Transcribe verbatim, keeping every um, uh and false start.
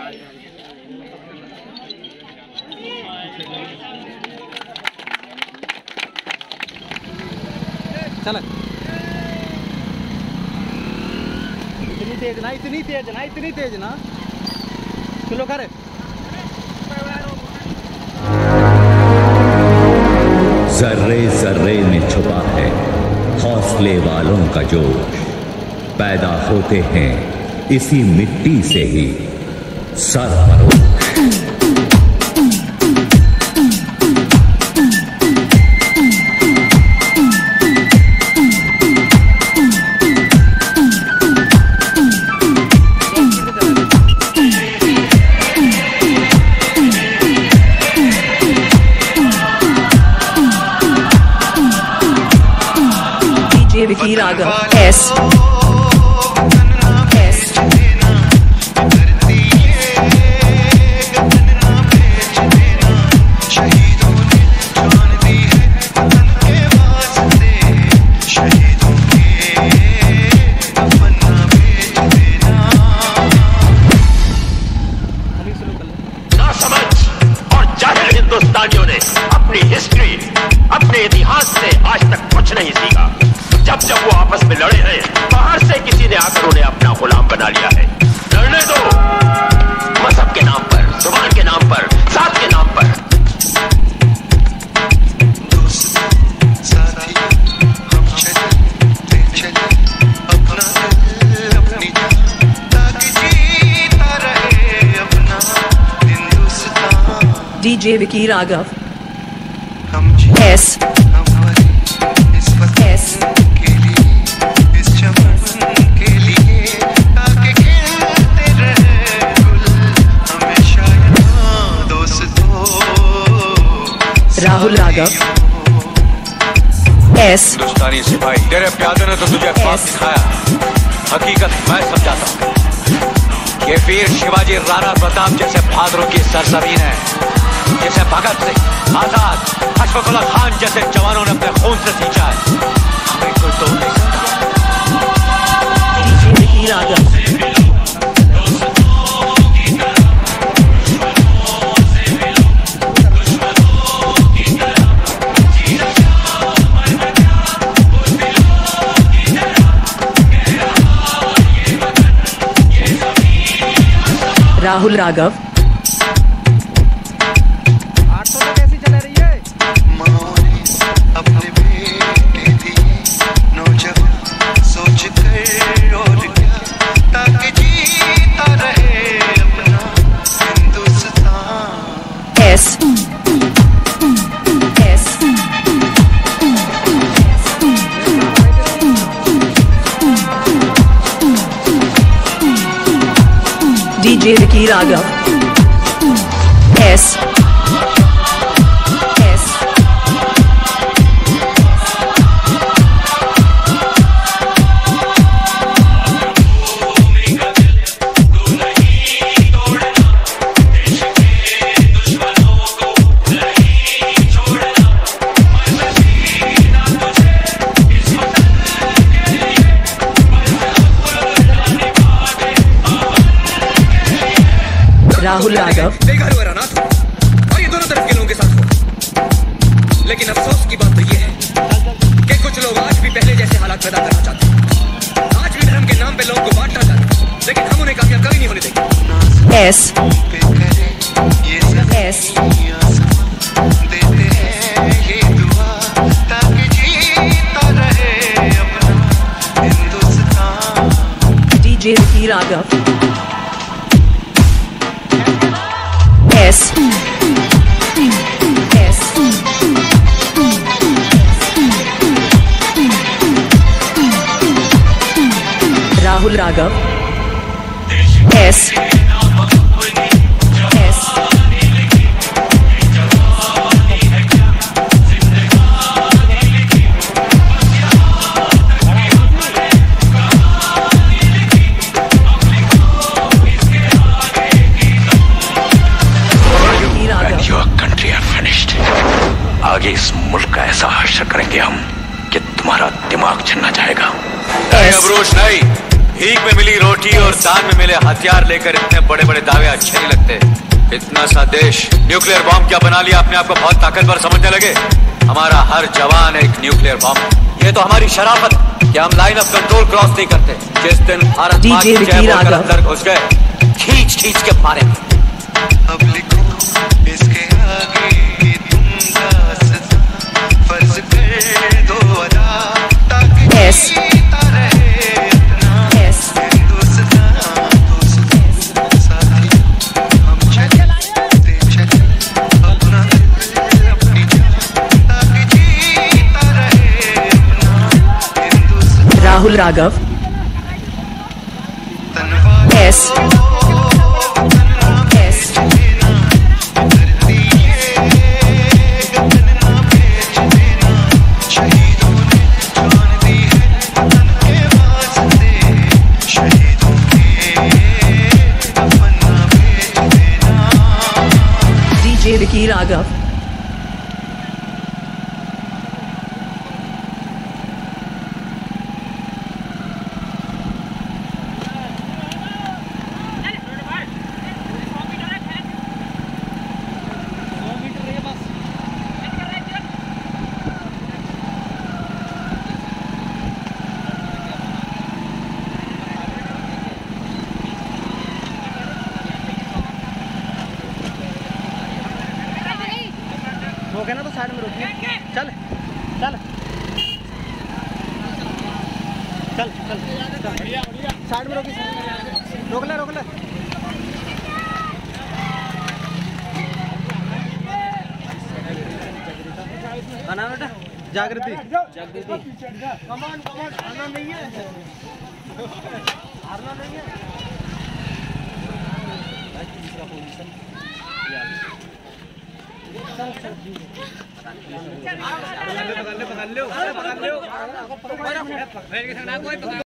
चल इतनी तेज ना इतनी तेज ना इतनी तेज ना चलो कर जर्रे जर्रे में छुपा है हौसले वालों का जोश, पैदा होते हैं इसी मिट्टी से ही सरफरोश। विकी राघव एस एस ना समझ और जाहिल हिंदुस्तानियों ने अपनी हिस्ट्री अपने इतिहास से आज तक कुछ नहीं सीखा। जब जब वो आपस में लड़े हैं, बाहर से किसी ने आकर उन्हें अपना गुलाम बना लिया है। लड़ने दो, मजहब के नाम पर, जुबान के नाम पर, साथ के नाम पर। DJ Vicky Raghav S Rahul Raghav S हिंदुस्तानी सिपाही, तेरे प्यादे ने तो तुझे ख्वाब दिखाया, हकीकत मैं समझाता हूँ। ये वीर शिवाजी राणा प्रताप जैसे बहादुरों की सरजमीन है, जैसे भगत सिंह, आजाद, अशफाकुल्लाह खान जैसे जवानों ने अपने खून से सींचा है। हमें कोई तोड़ नहीं सकता। डीजे विकी राघव राहुल राघव आठ सौ तो कैसी चला रही है अपने बेटे दी नौजवान सोच कर और क्या, ताकि जीता रहे अपना Hindustan. S S DJ Vicky Raghav S S Rahul Raghav बेघर हुआ ना था, और ये दोनों तरफ के लोगों के साथ हुआ। लेकिन अफसोस की बात तो ये है कि कुछ लोग आज भी पहले जैसे हालात पैदा करना चाहते हैं। आज भी धर्म के नाम पे लोगों को बांटना चाहते हैं, लेकिन हम उन्हें कामयाब कभी नहीं होने देंगे। S S DJ Vicky Raghav S S Rahul Raghav S S आगे इस मुल्क का ऐसा हश्र करेंगे हम कि तुम्हारा दिमाग छिलना चाहेगा। नहीं अबरोश नहीं, भीख में मिली रोटी और दान में मिले हथियार लेकर इतने बड़े बड़े दावे अच्छे नहीं लगते। इतना सा देश न्यूक्लियर बॉम्ब क्या बना लिया, अपने आप को बहुत ताकतवर समझने लगे। हमारा हर जवान एक न्यूक्लियर बॉम्ब। ये तो हमारी शराफत कि हम लाइन ऑफ कंट्रोल क्रॉस नहीं करते। जिस दिन भारत माँ की जय बोलकर अंदर घुस गए, खींच खींच के मारे। अब लिखो इसके आगे कि तुम दास्तां फर्ज कर दो अदा, ताकि जीता रहे अपना हिंदुस्तां। दोस्तों साथी हम चलते चले अपना दिल अपनी जान, ताकि जीता रहे अपना हिंदुस्तां। राहुल राघव एस डीजे विकी राघव रोके ना तो साइड में रोकिए। चल चल चल चल साइड में रोकी, रोक ले रोक ले। आना बेटा, जागृति जागृति कमान कमान, आना नहीं है, हारना नहीं है। पकड़ लो पकड़ लो पकड़ लो।